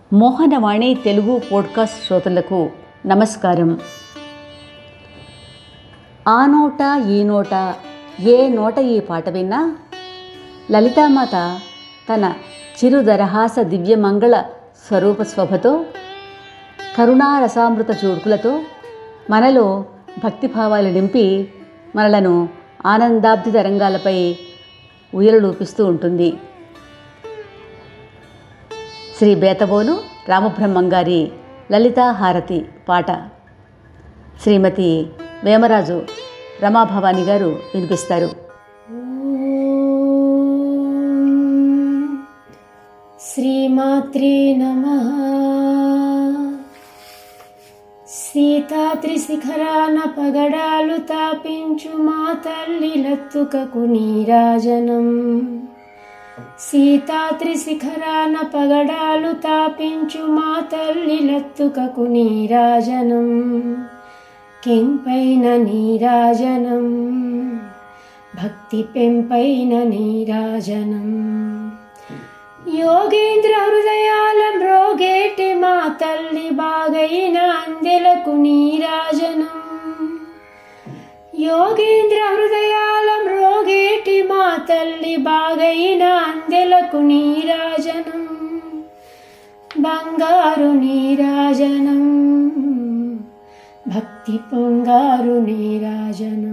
Mohanavani Telugu podcast శ్రోతలకు నమస్కారం. ఆ నోట ఈ నోట ఏ నోట ఈ పాట విన్నా లలితామాత తన చిరుదరహాస దివ్యమంగళ స్వరూప శోభతో కరుణారసామృత చూడుకులతో మనలో భక్తిభావాలు నింపి మనలను ఆనందాబ్ది తరంగాలపై ఉయ్యలూపిస్తూ ఉంటుంది. శ్రీ బేతబోలు రామబ్రహ్మం గారి లలితాహారతి పాట శ్రీమతి వేమరాజు రమాభవాని గారు వినిపిస్తారు. శ్రీమాత్రే నమః. సీతాద్రి శిఖరాన పగడాలు తాపించు మా తల్లి లత్తుకకు నీరాజనం. సీతాద్రి శిఖరాన పగడాలు తాపించు మా తల్లి లత్తుకకు నీరాజనం. కెంపైన నీరాజనం, భక్తి పెంపైన నీరాజనం. యోగేంద్ర హృదయాల మ్రోగేటి మా తల్లి బాగైన అందెలకు నీరాజనం. యోగేంద్ర హృదయాల మ్రోగేటి మా తల్లి బాగైన అందెలకు నీరాజనం. బంగారు నీరాజనం, భక్తి పొంగారు నీరాజనం.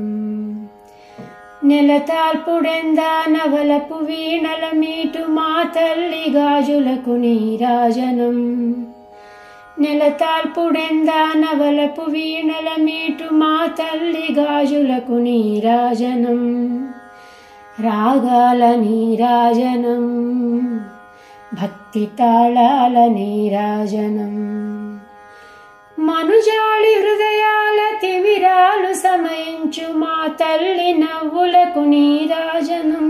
నెలతాల్పుడెందా నవలపు వీణల మీటు మా తల్లి గాజులకు నీరాజనం. నెలతాల్పుడెందా నవలపు వీణల మీటు మా తల్లి గాజులకు నీరాజనం. రాగాల నీరాజనం, భక్తి తాళాల నీరాజనం. మనుజాళి హృదయాల తిమిరాలు సమయించు మా తల్లి నవ్వులకు నీరాజనం.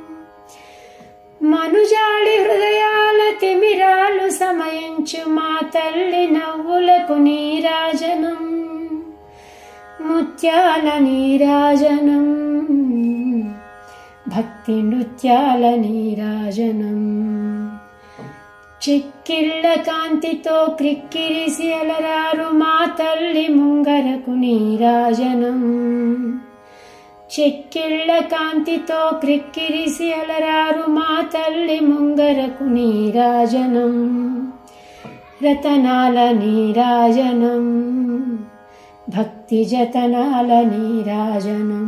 మనుజాళి హృదయాల తిమిరాలు సమయించు మా తల్లి నవ్వులకు నీరాజనం. ముత్యాల నీరాజనం, భక్తి నృత్యాల నీరాజనం. చిక్కిళ్ళ కాంతితో క్రిక్కిరిసి అలరారు మా తల్లి ముంగరకు నీరాజనం. చెక్కిళ్ళ కాంతితో క్రిక్కిరిసి అలరారు మా తల్లి ముంగరకు నీరాజనం. రతనాల నీరాజనం, భక్తి జతనాల నీరాజనం.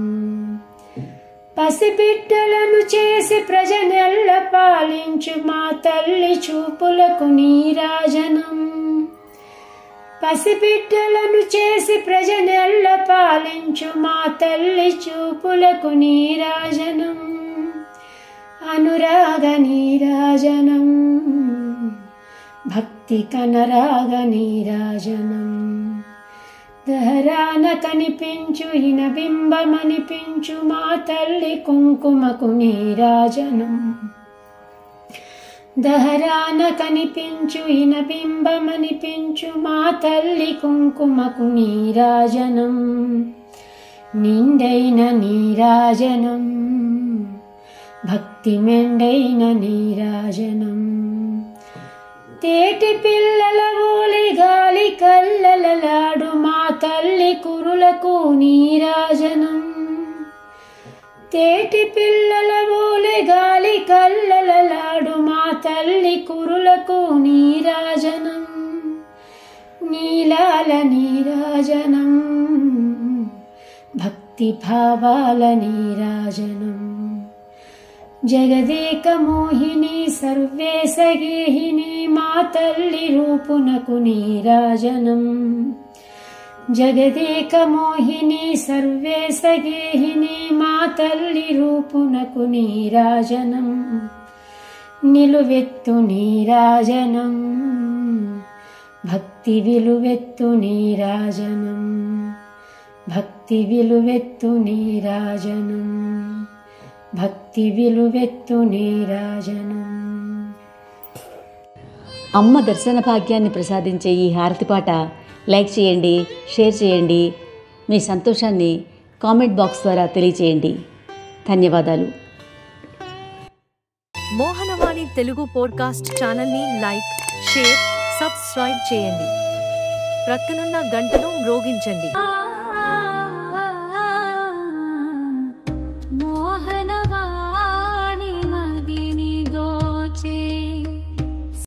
పసిబిడ్డలను చేసి ప్రజనెల్ల పాలించు మా తల్లి చూపులకు నీరాజనం. పసిబిడ్డలను చేసి ప్రజనెల్ల పాలించు మా తల్లి చూపులకు నీరాజనం. అనురాగ నీరాజనం, భక్తి కనరాగ నీరాజనం. దహరాన కనిపించు ఇనబింబమనిపించు మా తల్లి కుంకుమకు నీరాజనం. దహరాన కనిపించు ఇనబింబమనిపించు మా తల్లి కుంకుమకు నీరాజనం. నిండైన నీరాజనం, భక్తి మెండైన నీరాజనం. తేటి పిల్లల ఓలి గాలి కల్లలలాడు మా తల్లి కురులకు నీరాజనం. తేటి పిల్లల ఓలి గాలి కల్లలలాడు మా తల్లి కురులకు నీరాజనం. నీలాల నీరాజనం, భక్తి భావాల నీరాజనం. జగదేక మోహిని సర్వేశ గేహిని మా తల్లి రూపునకు నీరాజనం. జగదేక మోహిని సర్వేశ గేహిని మా తల్లి రూపునకు నీరాజనం. నిలువెత్తు నీరాజనం, భక్తి విలువెత్తు నీరాజనం. భక్తి విలువెత్తు నీరాజనం, భక్తి విలువెత్తు నీరాజనం. అమ్మ దర్శన భాగ్యాన్ని ప్రసాదించే ఈ హారతి పాట లైక్ చేయండి, షేర్ చేయండి. మీ సంతోషాన్ని కామెంట్ బాక్స్ ద్వారా తెలియచేయండి. ధన్యవాదాలు. మోహనవాణి తెలుగు పోడ్కాస్ట్ ఛానల్ని లైక్, షేర్, సబ్స్క్రైబ్ చేయండి. ప్రక్కనున్న గంటను మ్రోగించండి.